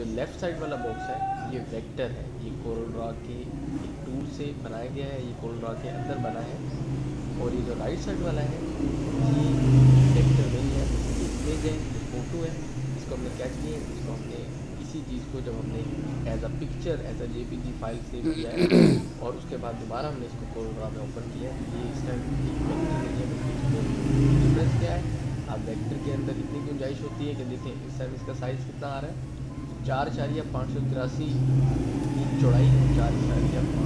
Left side वाला box है ये वेक्टर है, ये CorelDRAW के एक टूल से बनाया गया है, ये CorelDRAW के अंदर बना है। और ये जो राइट साइड वाला है ये वेक्टर नहीं है, ये इमेज है, ये फ़ोटो है। इसको हमने क्या किया है, इसको हमने किसी चीज़ को जब हमने as a picture as a JPG file save किया है और उसके बाद दोबारा हमने इसको CorelDRAW में ओपन किया है, ये इस टाइम एक वेक्टर नहीं है बल्कि इसको डिफरेंस क्या है। अब वेक्टर के अंदर इतनी गुंजाइश होती है कि देखें इस टाइम इसका साइज़ कितना आ रहा है, 4 583 की चौड़ाई है, 4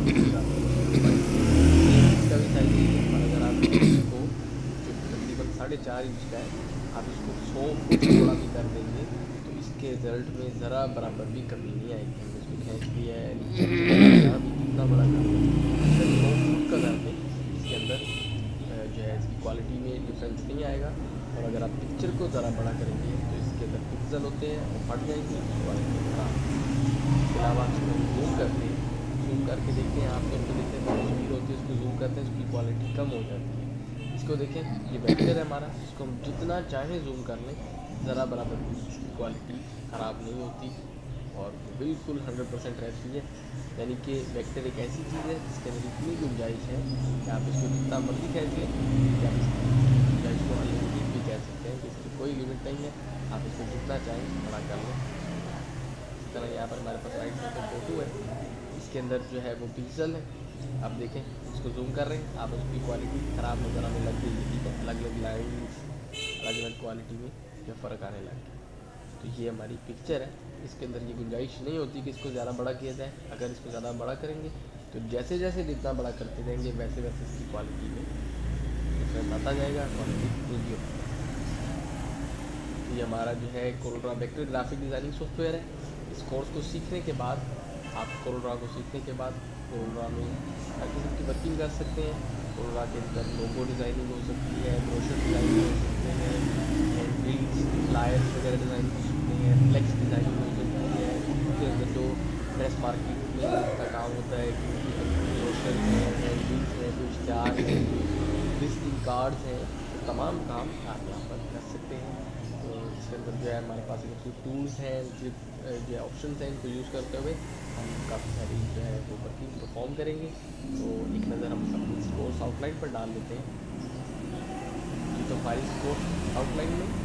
583 इसका भी साइज़ यही है। और अगर आप इसको जो तकरीबन 4.5 इंच का है आप इसको 100 फुट चौड़ा भी कर देंगे तो इसके रिजल्ट में ज़रा बराबर भी कमी नहीं आएगी। हमने इसको खींच लिया है नीचे यहाँ भी कितना बड़ा कर दिया, 100 फुट का कर दें इसके अंदर जो है इसकी क्वालिटी में डिफरेंस नहीं आएगा। और अगर आप पिक्चर को ज़रा बड़ा करेंगे तो इसके अंदर पिक्सल होते हैं वो फट जाएंगे, क्वालिटी खराब। इसके अलावा इसको जूम करते हैं, जूम करके देखते हैं आप तो देखते हैं स्पीड होती है, उसको जूम करते हैं उसकी क्वालिटी कम हो जाती है। इसको देखें ये वेक्टर है हमारा, इसको हम जितना चाहें जूम कर लें ज़रा बराबर भी इसकी क्वालिटी ख़राब नहीं होती और बिल्कुल 100% रहती है। यानी कि वेक्टर एक ऐसी चीज़ है जिसके अंदर इतनी गुंजाइश है कि आप इसको जितना मर्जी खींच लें कि आप इसको अनलिमिटेड भी कह सकते हैं कि इसकी कोई लिमिट नहीं है, आप इसको जितना चाहें बड़ा कर लें। इसी तरह यहाँ पर हमारे पास राइट साइड पर फ़ोटो है, इसके अंदर जो है वो पिक्सल है। आप देखें इसको जूम कर रहे हैं आप उसकी क्वालिटी ख़राब नज़र आने लग गई है, ठीक है, अलग अलग लाइन्स अलग अलग क्वालिटी में जो फ़र्क आने लग गया। तो ये हमारी पिक्चर है, इसके अंदर ये गुंजाइश नहीं होती कि इसको ज़्यादा बड़ा किया जाए। अगर इसको ज़्यादा बड़ा करेंगे तो जैसे जैसे जितना बड़ा करते जाएंगे वैसे वैसे इसकी क्वालिटी में डिफरेंस आता जाएगा, क्वालिटी पूरी होती है। तो ये हमारा जो है CorelDRAW vector graphic designing software है। इस कोर्स को सीखने के बाद आप CorelDRAW को सीखने के बाद CorelDRAW में हर किस्म की वर्किंग कर सकते हैं। CorelDRAW के अंदर लोगो डिज़ाइनिंग हो सकती है, ब्रोशर डिज़ाइनिंग हो सकते हैं, हैंडबिल्स फ्लायर्स वगैरह डिज़ाइन हो सकते हैं, फ्लेक्स डिज़ाइनिंग हो सकती है। उसके अंदर जो ड्रेस मार्केटिंग का काम होता है कि ब्रोशर हैं, हैंडबिल्स हैं, कुछ इश्तिहार हैं, विजिटिंग कार्ड्स हैं, तो तमाम काम आप यहाँ पर कर सकते हैं। तो इसके अंदर जो है हमारे पास कुछ टूल्स हैं, जो है ऑप्शन हैं, इनको यूज़ करते हुए हम काफ़ी सारी जो है वो वर्किंग परफॉर्म करेंगे। तो एक नज़र हम अपनी कोर्स आउटलाइन पर डाल लेते हैं। जी तो हमारी कोर्स आउटलाइन में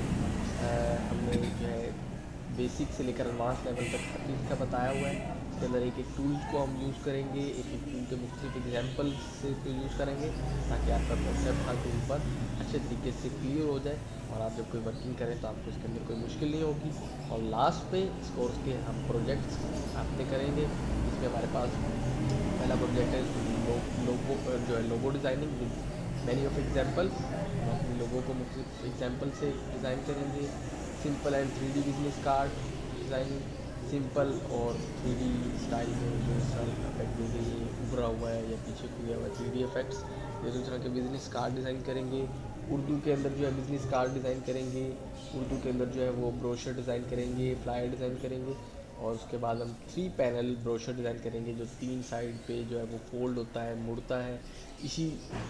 हमने जो है बेसिक से लेकर एडवांस लेवल तक हर चीज़ का बताया हुआ है। इसके अंदर एक एक टूल को हम यूज़ करेंगे, एक एक टूल के मुख्तलिफ एग्जाम्पल से इसको यूज़ करेंगे ताकि आपका कॉन्सेप्ट आपके ऊपर अच्छे तरीके से क्लियर हो जाए और आप जब कोई वर्किंग करें तो आपको इसके अंदर कोई मुश्किल नहीं होगी। और लास्ट पे इस कोर्स के हम प्रोजेक्ट्स आपने करेंगे, इसमें हमारे पास पहला प्रोजेक्ट है लोगो जो है logo designing with many of example. हम अपने लोगों को मुख्तलिफ एग्जाम्पल से डिज़ाइन करेंगे। Simple and 3D business card designing, simple और 3D स्टाइल में जो इस तरह इफेक्ट देंगे, ये उभरा हुआ है या पीछे खुला हुआ है 3D इफेक्ट्स, ये दूसरा के बिज़नेस कार्ड डिज़ाइन करेंगे। उर्दू के अंदर जो है बिज़नेस कार्ड डिज़ाइन करेंगे, उर्दू के अंदर जो है वो ब्रोशर डिज़ाइन करेंगे, फ्लायर डिज़ाइन करेंगे। और उसके बाद हम 3 पैनल ब्रोशर डिज़ाइन करेंगे जो 3 साइड पे जो है वो फोल्ड होता है, मुड़ता है। इसी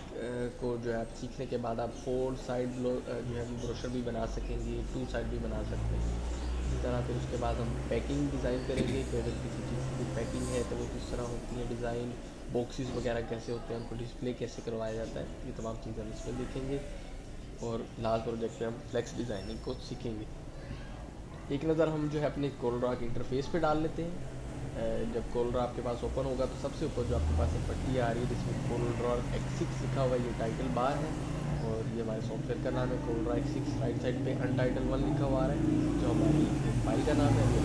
को जो है आप सीखने के बाद आप 4 साइड जो है ब्रोशर भी बना सकेंगे, 2 साइड भी बना सकते हैं। इसी तरह फिर उसके बाद हम पैकिंग डिज़ाइन करेंगे कि अगर किसी चीज़ की पैकिंग है तो वो किस तरह होती है, डिज़ाइन बॉक्सेस वगैरह कैसे होते हैं, उनको डिस्प्ले कैसे करवाया जाता है, ये तमाम चीज़ें हम इसमें देखेंगे। और लास्ट प्रोजेक्ट में हम फ्लेक्स डिज़ाइनिंग को सीखेंगे। एक नज़र हम जो है अपने CorelDRAW के इंटरफेस पे डाल लेते हैं। जब CorelDRAW आपके पास ओपन होगा तो सबसे ऊपर जो आपके पास एक पट्टी आ रही है जिसमें CorelDRAW X6 लिखा हुआ है, ये टाइटल बार है और ये हमारे सॉफ्टवेयर का नाम है। CorelDRAW X6 राइट साइड पे अनटाइटल 1 लिखा हुआ है जो हमारी फाइल का नाम है, ये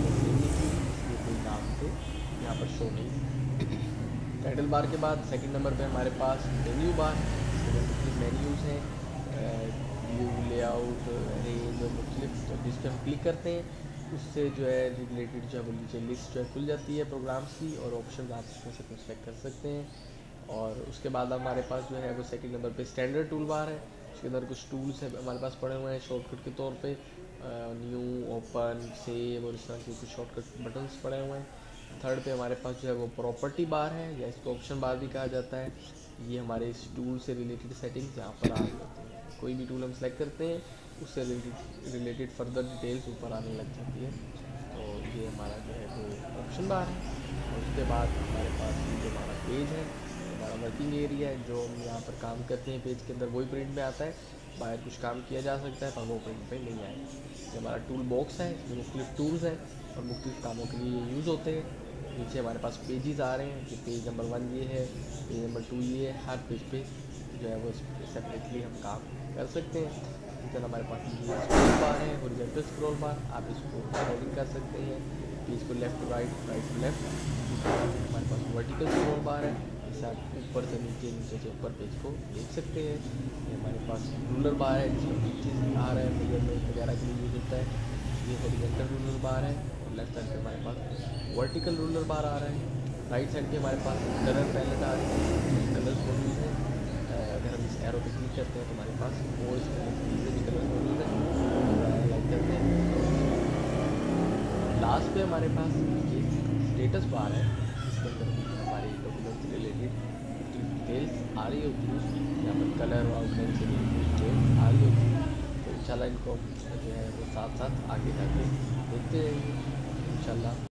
कोई नाम से यहाँ पर शो नहीं। टाइटल बार के बाद सेकंड नंबर पे हमारे पास मेन्यू बार है, इसके अंदर मुख्तलिफ मेन्यूज़ हैं, व्यू, लेआउट, रेंज और मुख्तलिफ। तो जिस पर हम क्लिक करते हैं उससे जो है रिलेटेड जो है वो नीचे लिस्ट जो है खुल जाती है प्रोग्राम्स की और ऑप्शन आप उसमें से कुछ सेलेक्ट कर सकते हैं। और उसके बाद हमारे पास जो है वो सेकंड नंबर पे स्टैंडर्ड टूल बार है, उसके अंदर कुछ टूल्स है हमारे पास पड़े हुए हैं शॉर्टकट के तौर पे, न्यू, ओपन, सेव और इस तरह के कुछ शॉर्टकट बटन्स पड़े हुए हैं। थर्ड पे हमारे पास जो है वो प्रॉपर्टी बार है या इसको ऑप्शन बार भी कहा जाता है। ये हमारे इस टूल से रिलेटेड सेटिंग्स यहाँ पर आ रही होती हैं। कोई भी टूल हम सेलेक्ट करते हैं उससे रिलेटेड फर्दर डिटेल्स ऊपर आने लग जाती है। तो ये हमारा जो है वो ऑप्शन बार है। और उसके बाद हमारे पास जो हमारा पेज है, हमारा वर्किंग एरिया है, जो हम यहाँ पर काम करते हैं पेज के अंदर वही प्रिंट में आता है। बाहर कुछ काम किया जा सकता है पर वो प्रिंट पे नहीं आएगा। ये हमारा टूल बॉक्स है, इसमें मुख्तलिफ टूल्स हैं और मुख्तलिफ कामों के लिए ये यूज़ होते हैं। नीचे हमारे पास पेजेस आ रहे हैं कि पेज नंबर 1 ये है, पेज नंबर 2 ये है। हर पेज पे जो है वो सेपरेटली हम काम कर सकते हैं। इसी तरह हमारे पास ये स्क्रॉल बार है, हॉरिजॉन्टल स्क्रॉल बार, आप इसको स्क्रॉलिंग कर सकते हैं पेज को left to right, right to left. हमारे पास वर्टिकल स्क्रॉल बार है, जिससे आप ऊपर से नीचे, नीचे से ऊपर पेज को देख सकते हैं। ये हमारे पास रूलर बार है, जिसमें पिक्चर्स आ रहा है, मेजरमेंट वगैरह के लिए यूज़ होता है। ये हॉरिजॉन्टल रूलर बार है और लेफ्ट साइड पे हमारे पास वर्टिकल रूलर बार आ रहा है। राइट साइड पे हमारे पास कलर पैलेट आ रही है, कलर्स मौजूद हैं। अगर हम इस एरो पे क्लिक करते हैं तो हमारे पास वो इस से भी कलर मौजूद है, लाइक करते हैं। लास्ट पे हमारे पास ये स्टेटस बार है, जिसके अंदर हमारी डॉक्यूमेंट से रिलेटेड डिटेल्स आ रही होती है। यहाँ पर कलर और आउटलाइन से रिलेटेड डिटेल्स आ रही होती है। तो इंशाल्लाह इनको जो है वो साथ साथ आगे जाके देखते रहेंगे इंशाल्लाह।